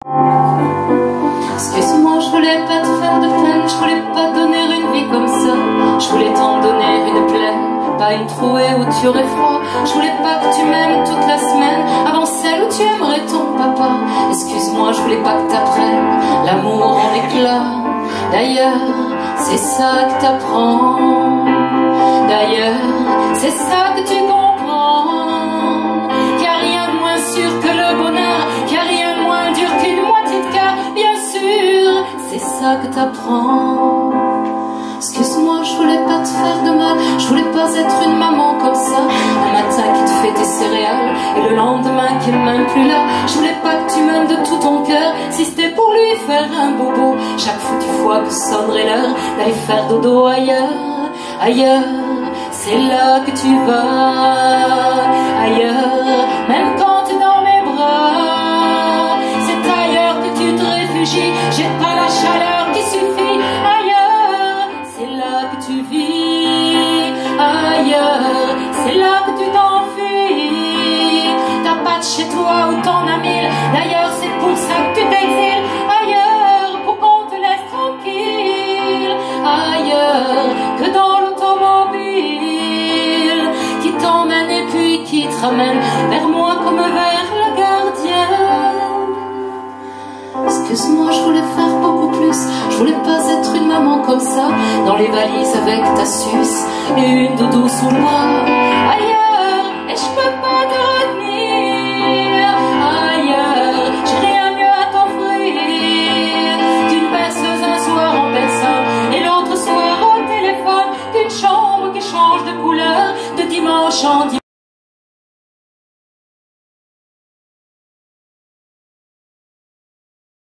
Excuse-moi, je voulais pas te faire de peine, je voulais pas te donner une vie comme ça. Je voulais t'en donner une pleine, pas une trouée où tu aurais froid. Je voulais pas que tu m'aimes toute la semaine, avant celle où tu aimerais ton papa. Excuse-moi, je voulais pas que t'apprennes l'amour en éclats. D'ailleurs, c'est ça que t'apprends. D'ailleurs, c'est ça que tu comprends. Qu'il n'y a rien de moins sûr que le bonheur, qu'il n'y a rien de moins dur qu'une moitié de cœur. Bien sûr, c'est ça que t'apprends. Excuse-moi, je voulais pas te faire de mal, je voulais pas être une maman comme ça. Un matin qui te fait tes céréales et le lendemain qui est même plus là. Je voulais pas que tu m'aimes de tout ton cœur, si c'était pour lui faire un bobo. Chaque fois que sonnerait l'heure d'aller faire dodo ailleurs. Ailleurs, c'est là que tu vas. Ailleurs, même quand t'es dans mes bras, c'est ailleurs que tu te réfugies. J'ai pas la chaleur qui suffit. Ailleurs, c'est là que tu vis. Ailleurs, c'est là que tu t'enfuis. T'as pas de chez toi ou t'en as mille. D'ailleurs, c'est pour ça que tu t'exiles. Ailleurs, pour qu'on te laisse tranquille. Ailleurs, que dans l'automobile qui t'emmène et puis qui te ramène vers moi comme vers la gardienne. Excuse-moi, je voulais faire beaucoup plus. Je voulais pas être une maman comme ça, dans les valises avec ta suce et une doudou sous le bras. Ailleurs, et je peux pas te retenir. Ailleurs, j'ai rien mieux à t'offrir qu'une berceuse un soir en personne et l'autre soir au téléphone, qu'une chambre qui change de couleur de dimanche en dimanche.